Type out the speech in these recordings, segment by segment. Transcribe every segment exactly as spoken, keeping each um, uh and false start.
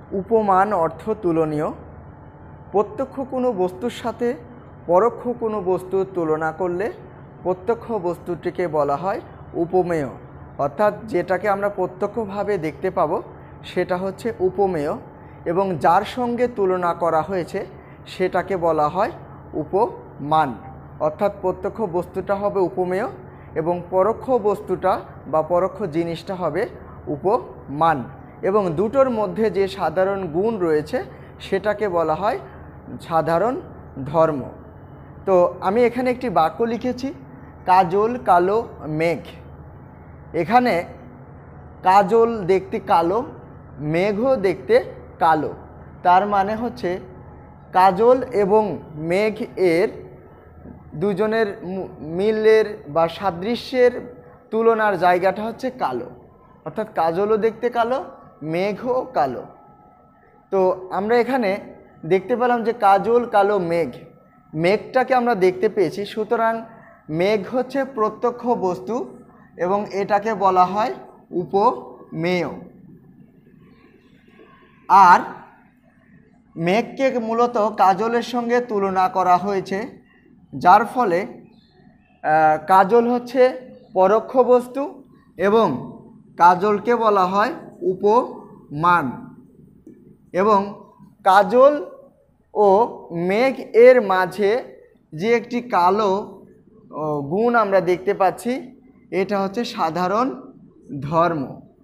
উপমান অর্থ তুলনীয়। প্রত্যক্ষ কোনো বস্তুর সাথে পরোক্ষ কোনো বস্তুর তুলনা করলে প্রত্যক্ষ বস্তুটিকে বলা হয় উপমেয়, অর্থাৎ যেটাকে আমরা প্রত্যক্ষভাবে দেখতে পাবো সেটা হচ্ছে উপমেয়, এবং যার সঙ্গে তুলনা করা হয়েছে সেটাকে বলা হয় উপমান। অর্থাৎ প্রত্যক্ষ বস্তুটা হবে উপমেয় এবং পরোক্ষ বস্তুটা বা পরোক্ষ জিনিসটা হবে উপমান, এবং দুটোর মধ্যে যে সাধারণ গুণ রয়েছে সেটাকে বলা হয় সাধারণ ধর্ম। তো আমি এখানে একটি বাক্য লিখেছি, কাজল কালো মেঘ। এখানে কাজল দেখতে কালো, মেঘও দেখতে কালো। তার মানে হচ্ছে কাজল এবং মেঘ এর দুজনের মিলের বা সাদৃশ্যের তুলনার জায়গাটা হচ্ছে কালো, অর্থাৎ কাজলও দেখতে কালো, মেঘও কালো। তো আমরা এখানে দেখতে পেলাম যে কাজল কালো মেঘ, মেঘটাকে আমরা দেখতে পেয়েছি, সুতরাং মেঘ হচ্ছে প্রত্যক্ষ বস্তু এবং এটাকে বলা হয় উপমেয়। আর মেঘকে মূলত কাজলের সঙ্গে তুলনা করা হয়েছে, যার ফলে কাজল হচ্ছে পরোক্ষ বস্তু এবং কাজলকে বলা হয় উপমান। এবং কাজল ও মেঘ এর মাঝে যে একটি কালো গুণ আমরা দেখতে পাচ্ছি, এটা হচ্ছে সাধারণ ধর্ম।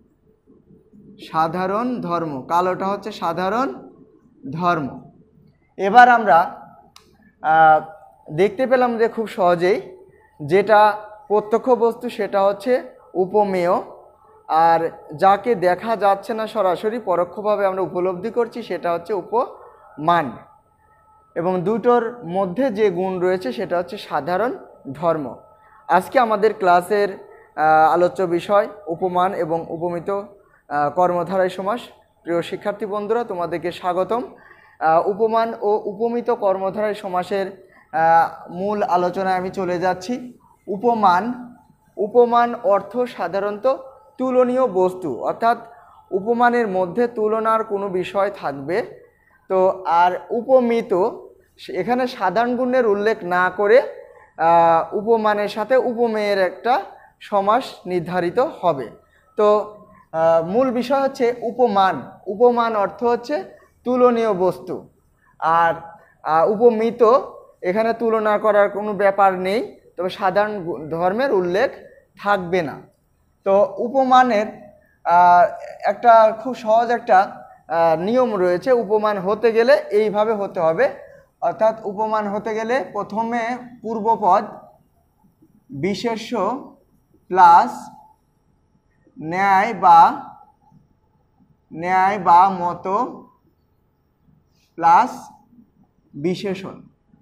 সাধারণ ধর্ম, কালোটা হচ্ছে সাধারণ ধর্ম। এবার আমরা দেখতে পেলাম যে খুব সহজেই যেটা প্রত্যক্ষ বস্তু সেটা হচ্ছে উপমেয়, আর যাকে দেখা যাচ্ছে না সরাসরি পরোক্ষভাবে আমরা উপলব্ধি করছি সেটা হচ্ছে উপমান, এবং দুটোর মধ্যে যে গুণ রয়েছে সেটা হচ্ছে সাধারণ ধর্ম। আজকে আমাদের ক্লাসের আলোচ্য বিষয় উপমান এবং উপমিত কর্মধারয় সমাস। প্রিয় শিক্ষার্থী বন্ধুরা, তোমাদেরকে স্বাগতম। উপমান ও উপমিত কর্মধারয় সমাসের মূল আলোচনায় আমি চলে যাচ্ছি। উপমান, উপমান অর্থ সাধারণত তুলনীয় বস্তু, অর্থাৎ উপমানের মধ্যে তুলনার কোনো বিষয় থাকবে। তো আর উপমিত, এখানে সাধারণ গুণের উল্লেখ না করে উপমানের সাথে উপমেয়ের একটা সমাস নির্ধারিত হবে। তো মূল বিষয় হচ্ছে উপমান। উপমান অর্থ হচ্ছে তুলনীয় বস্তু, আর উপমিত এখানে তুলনা করার কোনো ব্যাপার নেই, তবে সাধারণ ধর্মের উল্লেখ থাকবে না। তো উপমানের একটা খুব সহজ একটা নিয়ম রয়েছে। উপমান হতে গেলে এইভাবে হতে হবে, অর্থাৎ উপমান হতে গেলে প্রথমে পূর্বপদ বিশেষ্য প্লাস ন্যায় বা ন্যায় বা মতো প্লাস বিশেষণ।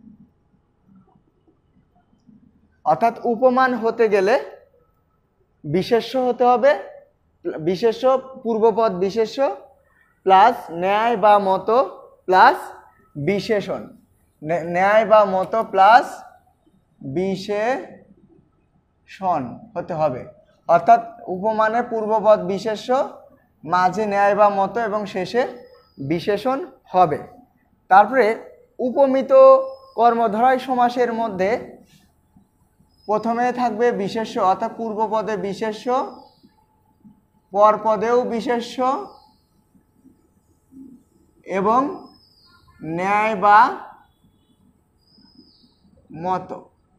অর্থাৎ উপমান হতে গেলে বিশেষ্য হতে হবে, বিশেষ্য পূর্বপদ বিশেষ্য প্লাস ন্যায় বা মতো প্লাস বিশেষণ, ন্যায় বা মতো প্লাস বিশেষণ হতে হবে। অর্থাৎ উপমানে পূর্বপদ বিশেষ্য, মাঝে ন্যায় বা মতো এবং শেষে বিশেষণ হবে। তারপরে উপমিত কর্মধারয় সমাসের মধ্যে প্রথমে থাকবে বিশেষ্য, অর্থাৎ পূর্বপদে বিশেষ্য, পরপদেও বিশেষ্য এবং ন্যায় বা মতো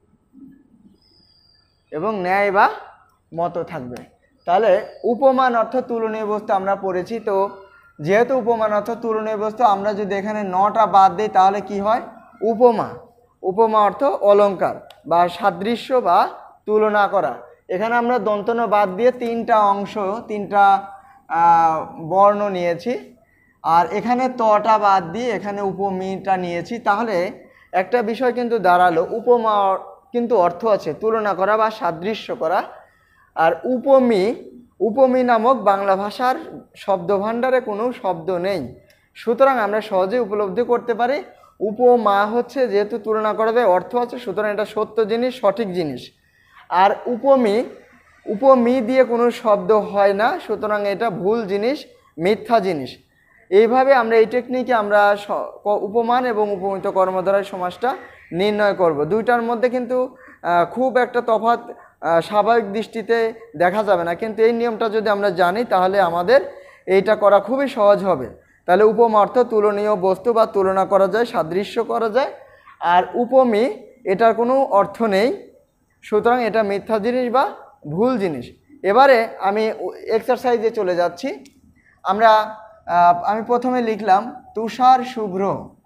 এবং ন্যায় বা মতো থাকবে। তাহলে উপমান অর্থ তুলনীয় বস্তু আমরা পড়েছি। তো যেহেতু উপমান অর্থ তুলনীয় বস্তু, আমরা যদি এখানে নটা বাদ দিই তাহলে কি হয়? উপমা। উপমা অর্থ অলংকার বা সাদৃশ্য বা তুলনা করা। এখানে আমরা দন্তন্য বাদ দিয়ে তিনটা অংশ, তিনটা বর্ণ নিয়েছি, আর এখানে তটা বাদ দিয়ে এখানে উপমিটা নিয়েছি। তাহলে একটা বিষয় কিন্তু দাঁড়ালো, উপমা কিন্তু অর্থ আছে তুলনা করা বা সাদৃশ্য করা, আর উপমি, উপমি নামক বাংলা ভাষার শব্দভাণ্ডারে কোনো শব্দ নেই। সুতরাং আমরা সহজেই উপলব্ধি করতে পারি উপমা হচ্ছে যেহেতু তুলনা করা যায়, অর্থ আছে, সুতরাং এটা সত্য জিনিস, সঠিক জিনিস। আর উপমি, উপমি দিয়ে কোনো শব্দ হয় না, সুতরাং এটা ভুল জিনিস, মিথ্যা জিনিস। এইভাবে আমরা এই টেকনিকে আমরা উপমান এবং উপমিত কর্মধারয় সমাসটা নির্ণয় করব। দুইটার মধ্যে কিন্তু খুব একটা তফাৎ স্বাভাবিক দৃষ্টিতে দেখা যাবে না, কিন্তু এই নিয়মটা যদি আমরা জানি তাহলে আমাদের এইটা করা খুবই সহজ হবে। তাহলে উপমা অর্থ তুলনীয় বস্তু বা তুলনা করা যায়, সাদৃশ্য করা যায়। আর উপমি এটার কোনো অর্থ নেই, সুতরাং এটা মিথ্যা জিনিস বা ভুল জিনিস। এবারে আমি এক্সারসাইজে চলে যাচ্ছি। আমরা আমি প্রথমে লিখলাম তুষার শুভ্র,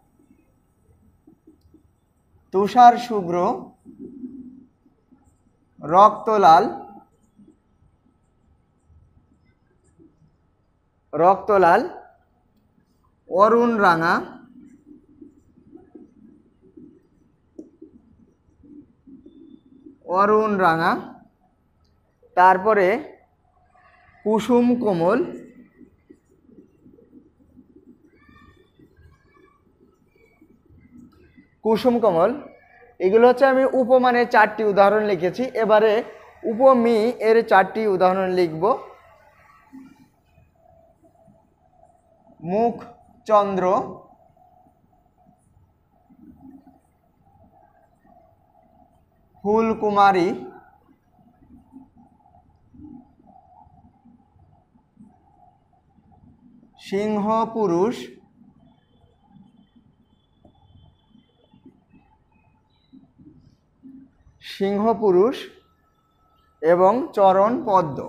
তুষার শুভ্র রক্তলাল, রক্তলাল অরুণ রাঙা, অরুণ রাঙা, তারপরে কুসুম কোমল, কুসুম কোমল। এগুলো হচ্ছে আমি উপমানের চারটি উদাহরণ লিখেছি। এবারে উপমি এর চারটি উদাহরণ লিখব। মুখ চন্দ্র, ফুলকুমারী, সিংহ পুরুষ, সিংহ পুরুষ এবং চরণ পদ্ম।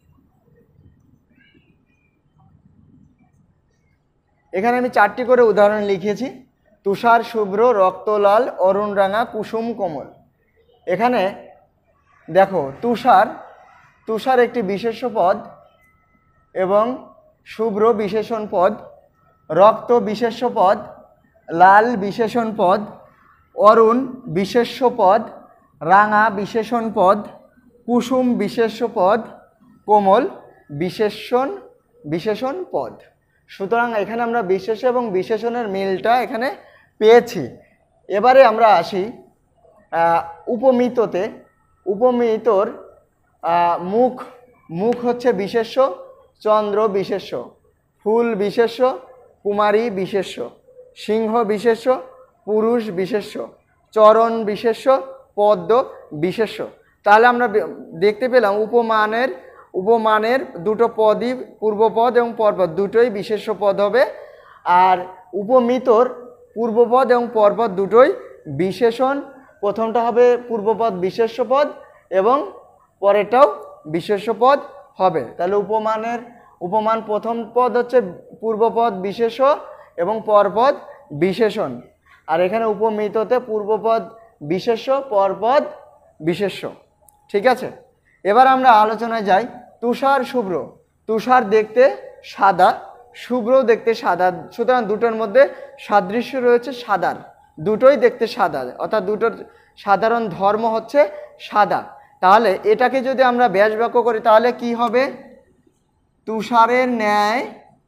এখানে আমি চারটি করে উদাহরণ লিখেছি। তুষার শুভ্র, রক্তলাল, অরুণ রাঙা, কুসুম কোমল। এখানে দেখো তুষার, তুষার একটি বিশেষ্য পদ এবং শুভ্র বিশেষণ পদ, রক্ত বিশেষ্য পদ, লাল বিশেষণ পদ, অরুণ বিশেষ্য পদ, রাঙা বিশেষণ পদ, কুসুম বিশেষ্য পদ, কোমল বিশেষণ বিশেষণ পদ। সুতরাং এখানে আমরা বিশেষ এবং বিশেষণের মিলটা এখানে পেয়েছি। এবারে আমরা আসি উপমিততে। উপমিতর মুখ, মুখ হচ্ছে বিশেষ্য, চন্দ্র বিশেষ্য, ফুল বিশেষ্য, কুমারী বিশেষ্য, সিংহ বিশেষ্য, পুরুষ বিশেষ্য, চরণ বিশেষ্য, পদ্ম বিশেষ্য। তাহলে আমরা দেখতে পেলাম উপমানের উপমানের দুটো পদই পূর্বপদ এবং পরপদ দুটোই বিশেষ্য পদ হবে, আর উপমিতর পূর্বপদ এবং পরপদ দুটোই বিশেষণ। প্রথমটা হবে পূর্বপদ বিশেষ্য পদ এবং পরেরটাও বিশেষ্য পদ হবে। তাহলে উপমানের উপমান প্রথম পদ হচ্ছে পূর্বপদ বিশেষ্য এবং পরপদ বিশেষণ, আর এখানে উপমিততে পূর্বপদ বিশেষ্য, পরপদ বিশেষ্য। ঠিক আছে, এবার আমরা আলোচনায় যাই। তুষার শুভ্র, তুষার দেখতে সাদা, শুভ্র দেখতে সাদা, সুতরাং দুটোর মধ্যে সাদৃশ্য রয়েছে সাদার, দুটোই দেখতে সাদা, অর্থাৎ দুটোর সাধারণ ধর্ম হচ্ছে সাদা। তাহলে এটাকে যদি আমরা ব্যাস বাক্য করি তাহলে কি হবে? তুষারের ন্যায়,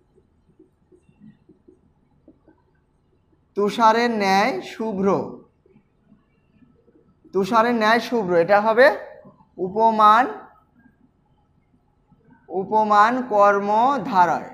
তুষারের ন্যায় শুভ্র, তুষারের ন্যায় শুভ্র, এটা হবে উপমান, উপমান কর্মধারায়,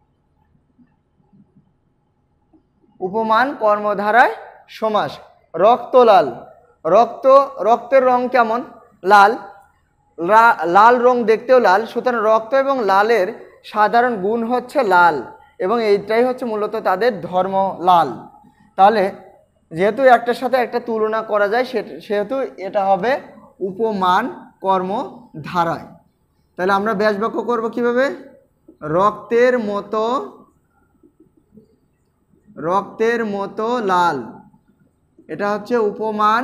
উপমান কর্মধারায় সমাস। রক্তলাল, রক্ত, রক্তের রং কেমন? লাল, লাল রং দেখতেও লাল, সুতরাং রক্ত এবং লালের সাধারণ গুণ হচ্ছে লাল এবং এইটাই হচ্ছে মূলত তাদের ধর্ম লাল। তাহলে যেহেতু একটার সাথে একটা তুলনা করা যায় সেহেতু এটা হবে উপমান কর্মধারায়। তাহলে আমরা ব্যাস বাক্য করবো কিভাবে? রক্তের মতো, রক্তের মতো লাল, এটা হচ্ছে উপমান,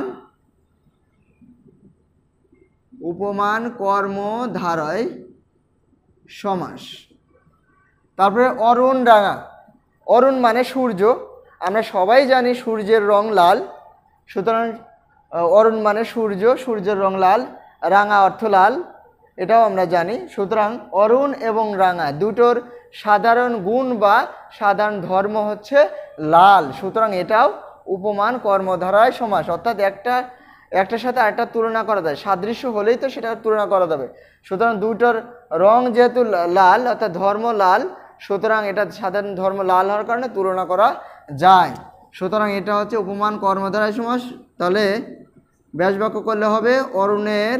উপমান কর্মধারায় সমাস। তারপরে অরুণ রাঙা, অরুণ মানে সূর্য, আমরা সবাই জানি সূর্যের রং লাল, সুতরাং অরুণ মানে সূর্য, সূর্যের রং লাল, রাঙা অর্থ লাল, এটাও আমরা জানি। সুতরাং অরুণ এবং রাঙা দুটোর সাধারণ গুণ বা সাধারণ ধর্ম হচ্ছে লাল, সুতরাং এটাও উপমান কর্মধারায় সমাস, অর্থাৎ একটা একটার সাথে আরেকটা তুলনা করা যায়, সাদৃশ্য হলেই তো সেটা তুলনা করা যাবে। সুতরাং দুটোর রং যেহেতু লাল অর্থাৎ ধর্ম লাল, সুতরাং এটা সাধারণ ধর্ম লাল হওয়ার কারণে তুলনা করা যায়। সুতরাং এটা হচ্ছে উপমান কর্মধারয় সমাস। তাহলে ব্যাস বাক্য করলে হবে অরুণের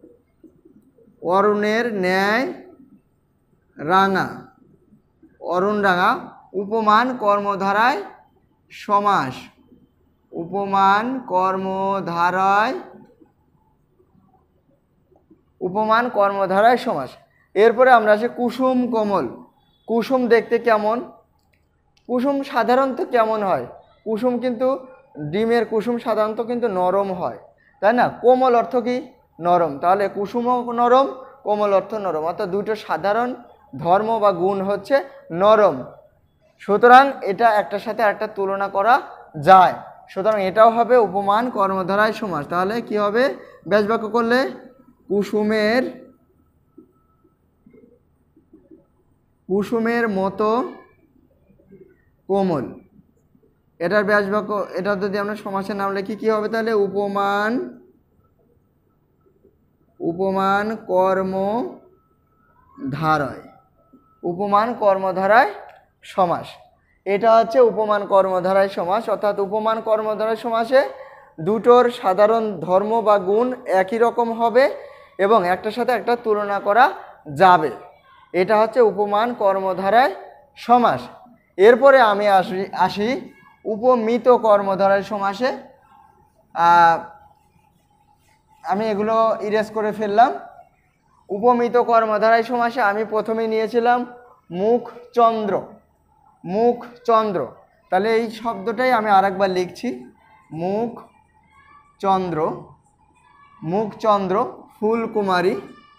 অরুণের ন্যায় রাঙা, অরুণ রাঙা উপমান কর্মধারায় সমাস, উপমান কর্মধারায় উপমান কর্মধারায় সমাস। এরপরে আমরা আসি কুসুম কোমল। কুসুম দেখতে কেমন? কুসুম সাধারণত কেমন হয়? কুসুম কিন্তু ডিমের কুসুম সাধারণত কিন্তু নরম হয়, তাই না? কোমল অর্থ কি? নরম। তাহলে কুসুমও নরম, কোমল অর্থ নরম, অর্থাৎ দুটো সাধারণ ধর্ম বা গুণ হচ্ছে নরম। সুতরাং এটা একটার সাথে একটা তুলনা করা যায়। সুতরাং এটাও হবে উপমান কর্মধারায় সমাস। তাহলে কি হবে? ব্যাস বাক্য করলে কুসুমের কুসুমের মতো কোমল। এটার ব্যাস বাক্য, এটা যদি আমরা সমাসের নাম লিখি কি হবে? তাহলে উপমান উপমান কর্মধারয়, উপমান কর্মধারায় সমাস। এটা হচ্ছে উপমান কর্মধারায় সমাস। অর্থাৎ উপমান কর্মধারায় সমাসে দুটোর সাধারণ ধর্ম বা গুণ একই রকম হবে এবং একটার সাথে একটা তুলনা করা যাবে। এটা হচ্ছে উপমান কর্মধারায় সমাস। এরপরে আমি আসি আসি উপমিত কর্মধারায় সমাসে। আমি এগুলো ইরেজ করে ফেললাম। উপমিত কর্মধারায় সমাসে আমি প্রথমেই নিয়েছিলাম মুখ চন্দ্র, মুখ চন্দ্র। তাহলে এই শব্দটাই আমি আরেকবার লিখছি, মুখ চন্দ্র, মুখ চন্দ্র, ফুলকুমারী,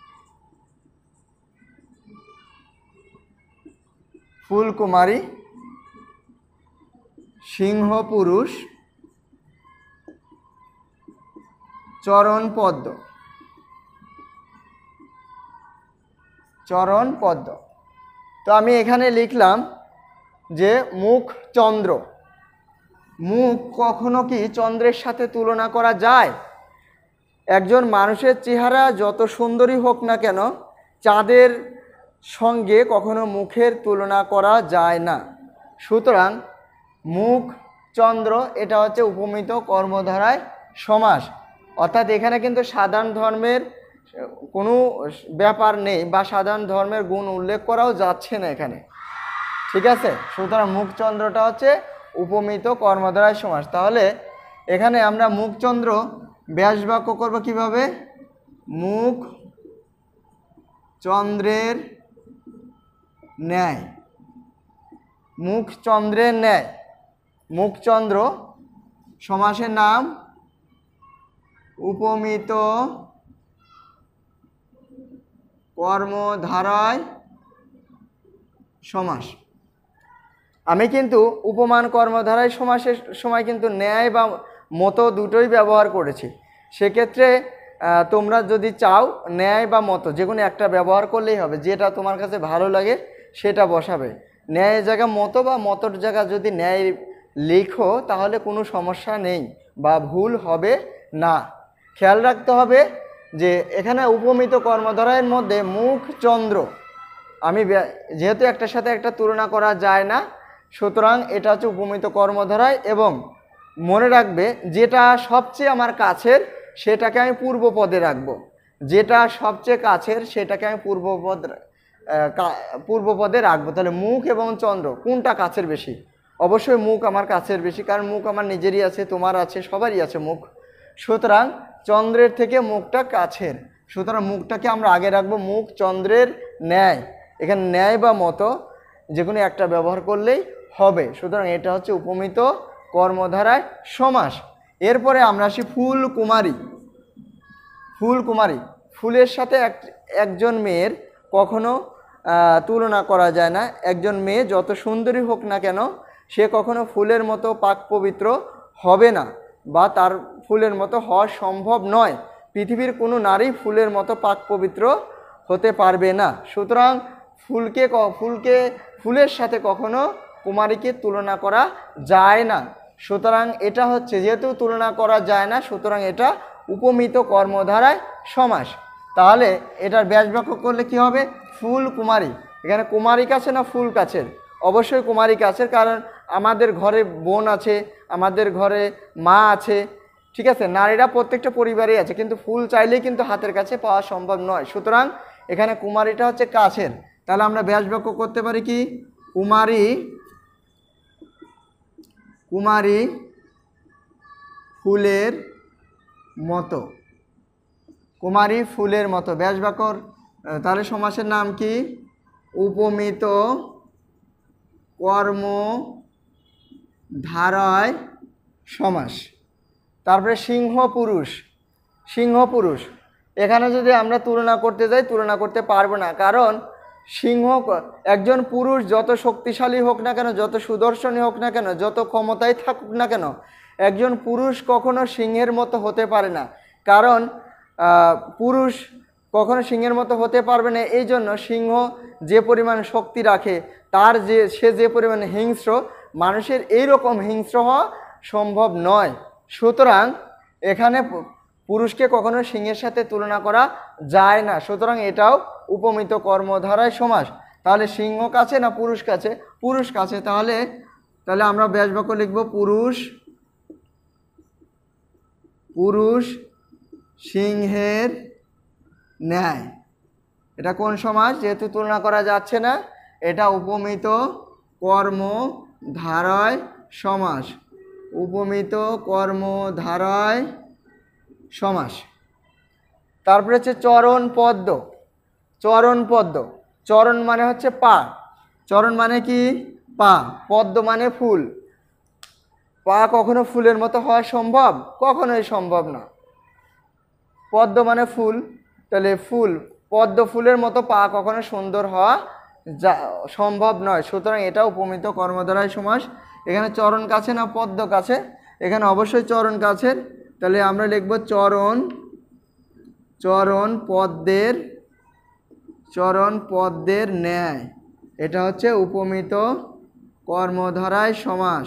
ফুলকুমারী, সিংহ পুরুষ, চরণ পদ্ম, চরণ পদ্ম। তো আমি এখানে লিখলাম যে মুখ চন্দ্র। মুখ কখনো কি চন্দ্রের সাথে তুলনা করা যায়? একজন মানুষের চেহারা যত সুন্দরী হোক না কেন, চাঁদের সঙ্গে কখনো মুখের তুলনা করা যায় না। সুতরাং মুখ চন্দ্র এটা হচ্ছে উপমিত কর্মধারায় সমাস। অর্থাৎ এখানে কিন্তু সাধারণ ধর্মের কোনো ব্যাপার নেই বা সাধারণ ধর্মের গুণ উল্লেখ করাও যাচ্ছে না এখানে, ঠিক আছে? সুতরাং মুখ চন্দ্রটা হচ্ছে উপমিত কর্মধারায় সমাস। তাহলে এখানে আমরা মুখ চন্দ্র ব্যাস বাক্য করব কিভাবে? মুখ চন্দ্রের ন্যায়, মুখ চন্দ্রের ন্যায়। মুখ চন্দ্র সমাসের নাম উপমিত কর্মধারায় সমাস। আমি কিন্তু উপমান কর্মধারায় সমাসের সময় কিন্তু ন্যায় বা মতো দুটোই ব্যবহার করেছি। সেক্ষেত্রে তোমরা যদি চাও ন্যায় বা মতো যে কোনো একটা ব্যবহার করলেই হবে, যেটা তোমার কাছে ভালো লাগে সেটা বসাবে। ন্যায়ের জায়গা মতো বা মতোর জায়গা যদি ন্যায় লিখো তাহলে কোনো সমস্যা নেই বা ভুল হবে না। খেয়াল রাখতে হবে যে এখানে উপমিত কর্মধারায়ের মধ্যে মুখ চন্দ্র আমি যেহেতু একটার সাথে একটা তুলনা করা যায় না, সুতরাং এটা হচ্ছে উপমিত কর্মধারায়। এবং মনে রাখবে যেটা সবচেয়ে আমার কাছের সেটাকে আমি পূর্ব পদে রাখবো, যেটা সবচেয়ে কাছের সেটাকে আমি পূর্বপদ পূর্ব পদে রাখবো। তাহলে মুখ এবং চন্দ্র কোনটা কাছের বেশি? অবশ্যই মুখ আমার কাছের বেশি, কারণ মুখ আমার নিজেরই আছে, তোমার আছে, সবারই আছে মুখ। সুতরাং চন্দ্রের থেকে মুখটা কাছের, সুতরাং মুখটাকে আমরা আগে রাখবো মুখ চন্দ্রের ন্যায়। এখানে ন্যায় বা মতো যে কোনো একটা ব্যবহার করলেই হবে। সুতরাং এটা হচ্ছে উপমিত কর্মধারায় সমাস। এরপরে আমরা আসি ফুল কুমারী। ফুল কুমারী, ফুলের সাথে এক একজন মেয়ের কখনো তুলনা করা যায় না। একজন মেয়ে যত সুন্দরী হোক না কেন সে কখনো ফুলের মতো পাক পবিত্র হবে না বা তার ফুলের মতো হওয়া সম্ভব নয়। পৃথিবীর কোনো নারী ফুলের মতো পাক পবিত্র হতে পারবে না। সুতরাং ফুলকে ফুলকে ফুলের সাথে কখনো কুমারীকে তুলনা করা যায় না। সুতরাং এটা হচ্ছে যেহেতু তুলনা করা যায় না, সুতরাং এটা উপমিত কর্মধারায় সমাস। তাহলে এটার ব্যাস বাক্য করলে কি হবে? ফুল কুমারী। এখানে কুমারী কাছে না ফুল কাছের? অবশ্যই কুমারী কাছের, কারণ আমাদের ঘরে বোন আছে, আমাদের ঘরে মা আছে, ঠিক আছে, নারীরা প্রত্যেকটা পরিবারেই আছে, কিন্তু ফুল চাইলেই কিন্তু হাতের কাছে পাওয়া সম্ভব নয়। সুতরাং এখানে কুমারীটা হচ্ছে কাছের। তাহলে আমরা ব্যাস বাক্য করতে পারি কি, কুমারী কুমারী ফুলের মতো, কুমারী ফুলের মতো ব্যাস বাক্যর। তাহলে সমাসের নাম কি, উপমিত কর্ম ধারায় সমাস। তারপরে সিংহ পুরুষ, সিংহ পুরুষ এখানে যদি আমরা তুলনা করতে যাই তুলনা করতে পারবো না, কারণ সিংহ একজন পুরুষ যত শক্তিশালী হোক না কেন, যত সুদর্শনী হোক না কেন, যত ক্ষমতায় থাকুক না কেন, একজন পুরুষ কখনো সিংহের মতো হতে পারে না। কারণ পুরুষ কখনো সিংহের মতো হতে পারবে না, এই জন্য সিংহ যে পরিমাণ শক্তি রাখে, তার যে সে যে পরিমাণ হিংস্র, মানুষের এই রকম হিংস্র হওয়া সম্ভব নয়। সুতরাং এখানে পুরুষকে কখনো সিংহের সাথে তুলনা করা যায় না। সুতরাং এটাও উপমিত কর্মধারায় সমাস। তাহলে সিংহ কাছে না পুরুষ কাছে? পুরুষ কাছে। তাহলে তাহলে আমরা ব্যাস বাক্য লিখব, পুরুষ পুরুষ সিংহের ন্যায়। এটা কোন সমাস? যেহেতু তুলনা করা যাচ্ছে না, এটা উপমিত কর্মধারায় সমাস, উপমিত কর্মধারায় সমাস। তারপরে হচ্ছে চরণ পদ্ম। চরণ পদ্ম, চরণ মানে হচ্ছে পা, চরণ মানে কি, পা, পদ্ম মানে ফুল। পা কখনো ফুলের মতো হওয়া সম্ভব? কখনোই সম্ভব না। পদ্ম মানে ফুল, তাহলে ফুল, পদ্ম ফুলের মতো পা কখনো সুন্দর হওয়া যা সম্ভব নয়। সুতরাং এটা উপমিত কর্মধারায় সমাস। এখানে চরণ কাছে না পদ্ম কাছে? এখানে অবশ্যই চরণ কাছের। তাহলে আমরা লিখব চরণ চরণ পদ্মের চরণ পদ্মের ন্যায়। এটা হচ্ছে উপমিত কর্মধারায় সমাস,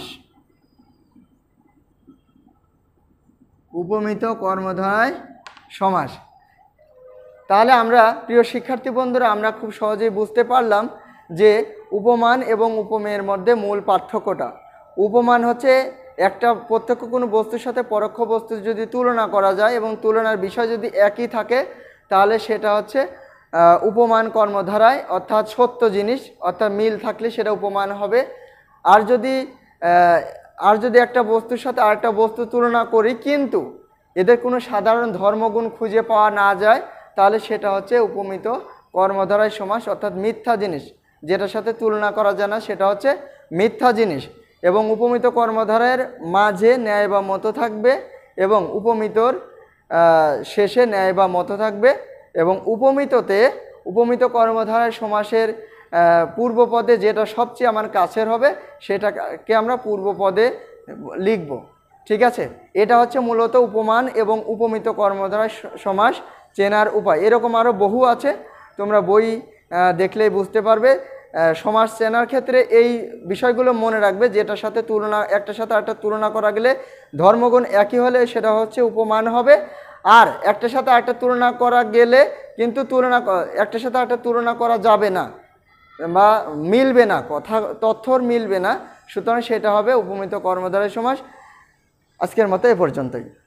উপমিত কর্মধারায় সমাস। তাহলে আমরা প্রিয় শিক্ষার্থী বন্ধুরা, আমরা খুব সহজেই বুঝতে পারলাম যে উপমান এবং উপমেয়ের মধ্যে মূল পার্থক্যটা। উপমান হচ্ছে একটা প্রত্যক্ষ কোনো বস্তুর সাথে পরোক্ষ বস্তু যদি তুলনা করা যায় এবং তুলনার বিষয় যদি একই থাকে, তাহলে সেটা হচ্ছে উপমান কর্মধারায়, অর্থাৎ সত্য জিনিস, অর্থাৎ মিল থাকলে সেটা উপমান হবে। আর যদি আর যদি একটা বস্তুর সাথে আরেকটা বস্তু তুলনা করি কিন্তু এদের কোনো সাধারণ ধর্মগুণ খুঁজে পাওয়া না যায়, তাহলে সেটা হচ্ছে উপমিত কর্মধারায় সমাস, অর্থাৎ মিথ্যা জিনিস যেটার সাথে তুলনা করা যায় না সেটা হচ্ছে মিথ্যা জিনিস। এবং উপমিত কর্মধারায়ের মাঝে ন্যায় বা মত থাকবে এবং উপমিতর শেষে ন্যায় বা মত থাকবে। এবং উপমিততে উপমিত কর্মধারায় সমাসের পূর্বপদে যেটা সবচেয়ে আমার কাছের হবে সেটাকে আমরা পূর্বপদে লিখব, ঠিক আছে। এটা হচ্ছে মূলত উপমান এবং উপমিত কর্মধারায় সমাস চেনার উপায়। এরকম আরও বহু আছে, তোমরা বই দেখলেই বুঝতে পারবে। সমাস চেনার ক্ষেত্রে এই বিষয়গুলো মনে রাখবে, যেটার সাথে তুলনা, একটার সাথে আরেকটা তুলনা করা গেলে ধর্মগুণ একই হলে সেটা হচ্ছে উপমান হবে। আর একটার সাথে আরেকটা তুলনা করা গেলে কিন্তু তুলনা একটার সাথে আরেকটা তুলনা করা যাবে না বা মিলবে না, কথা তথ্যর মিলবে না, সুতরাং সেটা হবে উপমিত কর্মধারায় সমাস। আজকের মতো এ পর্যন্তই।